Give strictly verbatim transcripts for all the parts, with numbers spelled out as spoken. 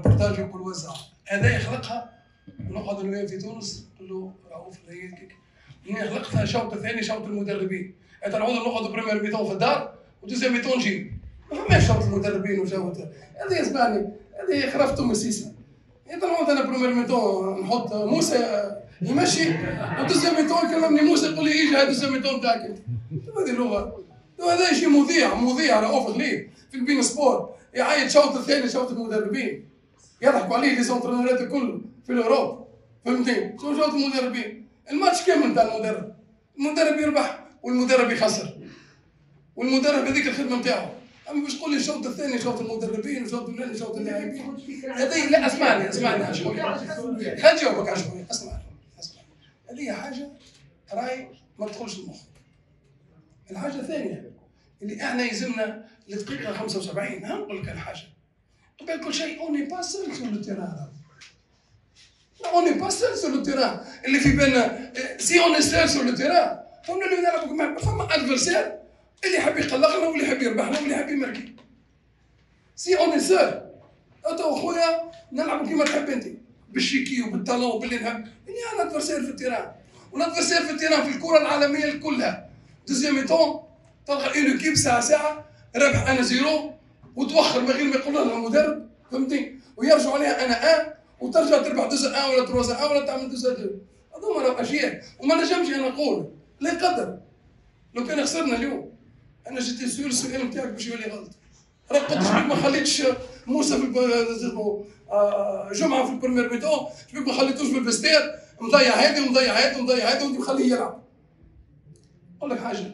رابورتاج وكل وزع هذا يخلقها. نقعد انا في تونس نقول له رؤوف هيك يخلقها شوط ثاني شوط المدربين. انا نعود نقعد بريمير ميتون في الدار ودوزيام ميتون نجي ما فماش شوط المدربين وشوط هذه اسمعني هذه خرافة ام السيسه. نعود انا بريمير ميتون نحط موسى يمشي ودوزيام ميتون يكلمني موسى يقول لي اجي هذا دوزيام ميتون تاعك انت. هذه اللغه هذا شيء مذيع مذيع رؤوف غليب في البين سبورت يعيط شوط الثاني شوط المدربين يضحكوا عليه لي زونترينورات الكل في الاوروب فهمتني؟ شو شوط المدربين؟ الماتش كامل نتاع المدرب، المدرب يربح والمدرب يخسر والمدرب هذيك الخدمه نتاعو، اما باش تقول لي الشوط الثاني شوط المدربين وشوط الثاني شوط اللاعبين هذه لا اسمعني اسمعني شويه خلينا نجاوبك على شويه اسمعني اسمعني هذه حاجه راي ما تدخلش المخ. الحاجه الثانيه اللي احنا يلزمنا لدقيقه خمسة وسبعين نقول لك الحاجه قبل كل شيء اوني با سول سور لو تيران اوني با سول سور لو تيران اللي في بالنا سي اوني سول سور لو تيران فهمنا اللي نلعبوا مع فما ادفرسير اللي يحب يقلقنا واللي يحب يربحنا واللي يحب يمركي سي اوني سول انت اخويا نلعبوا كيما تحب انت بالشيكي وبالطالون وباللي نحب اني انا ادفرسير في التيران والادفرسير في التيران في الكره العالميه كلها دوزيام ميتون تلقى اون كيب ساعه ساعه ربح انا زيرو وتوخر من غير ما يقول لها المدرب فهمتني ويرجعوا عليها انا ان وترجع تربح دوزا ان ولا تروزا ان ولا تعمل دوزا دو. هذوما راهو اشياء وما نجمش انا نقول لا يقدر لو كان خسرنا اليوم انا جيت سؤال السؤال نتاعك باش يولي غلط راه قداش ما خليتش موسى في جمعه في البريمير ميتون شبيك ما خليتوش في الفستير مضيع هذه ومضيع هذه ومضيع هذه وانت مخليه يلعب. نقول لك حاجه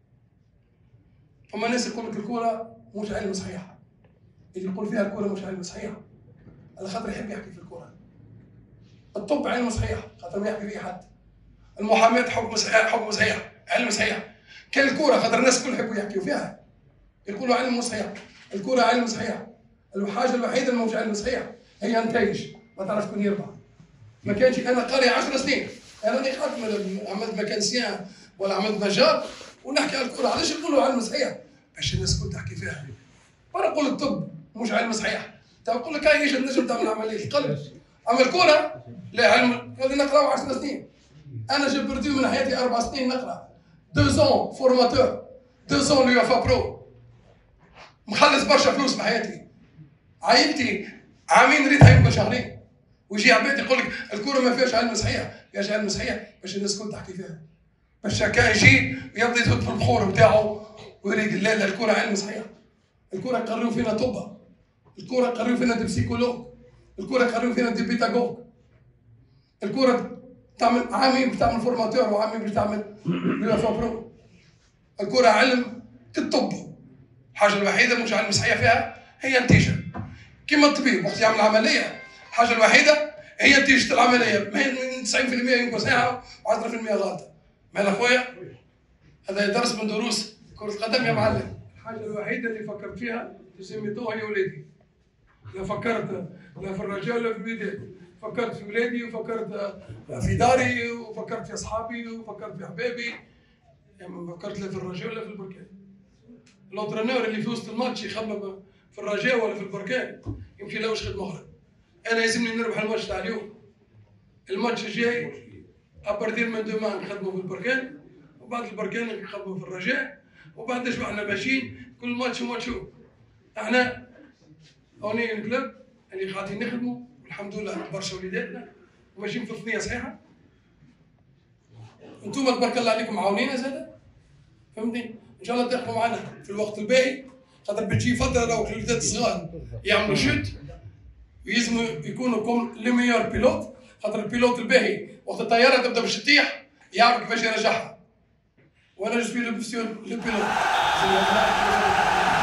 فما ناس يقول لك الكره مش علم صحيحه اللي يقول فيها الكره مش علم صحيحه على خاطر يحب يحكي في الكره. الطب علم صحيح خاطر ما يحكي فيه حد. المحاماه حكم صحيح حكم صحيح علم صحيح. كان الكره خاطر الناس الكل يحبوا يحكيوا فيها يقولوا علم مو صحيح. الكره علم صحيح. الحاجه الوحيده اللي مش علم صحيح هي نتائج ما تعرف شكون يربح. ما كانش انا قاري عشر سنين انا راني خاتم عملت ميكانيسيان ولا عملت نجار ونحكي على الكره علاش نقولوا علم صحيح؟ باش الناس الكل تحكي فيها. وانا نقول الطب مش علم صحيح. تو نقول لك هاي ايش تنجم تعمل عمليه القلب اما الكره لا علم هذه نقراو عشر سنين. انا جبت برديو من حياتي اربع سنين نقرا دوزون فورماتور دوزون ليوفا برو مخلص برشا فلوس في حياتي. عائلتي عامين ريت هيبقى شهرين ويجي عباد يقول لك الكره ما فيهاش علم صحيح. فيهاش علم صحيح باش الناس الكل تحكي فيها باش كان يجي يبدا يزود في البخور نتاعو ويريد لا لا الكره علم صحيح. الكره يقريو فينا طب الكره يقريو فينا دي بسيكولوج الكره يقريو فينا دي بيتاغوج الكره تعمل عامين بتعمل فورماتور وعامين بتعمل ليوفا برو. الكره علم كالطب الحاجه الوحيده مش علم صحيح فيها هي النتيجه كيما الطبيب وقت يعمل عمليه الحاجه الوحيده هي نتيجه العمليه من تسعين بالمئة يمكن صحيحه و10% غلطه. مال اخويا هذا درس من دروس كره القدم يا معلم. الحاجه الوحيده اللي فكرت فيها تسميتوها هي ولادي. لا فكرت لا في الرجال ولا في الوداد فكرت في ولادي وفكرت في داري وفكرت في اصحابي وفكرت في احبابي يعني ما فكرت لا في الرجاء ولا في البركان. الانترينور اللي في وسط الماتش يخمم في الرجاء ولا في البركان يمشي له واش خدمه اخرى. انا يلزمني نربح الماتش تاع اليوم. الماتش الجاي ابارتير من دومان نخدموا في البركان وبعد البركان نخدموا في الرجاء وبعد نشوف احنا ماشيين كل ماتش وماتشو. احنا اوني الكلوب اللي قاعدين نخدموا والحمد لله برشا وليداتنا وماشيين في الثنيه صحيحه. انتم تبارك الله عليكم معاونين زاده فهمتني؟ ان شاء الله تدخلوا معنا في الوقت الباقي خاطر بتجي فتره لو الوليدات الصغار يعملوا شوت ويلزموا يكونوا كوم لي ميور بيلوت خاطر البيلوت الباهي وقت الطياره تبدا باش تطيح يعرف كيفاش يرجعها. وانا جو سوي لو بيلوت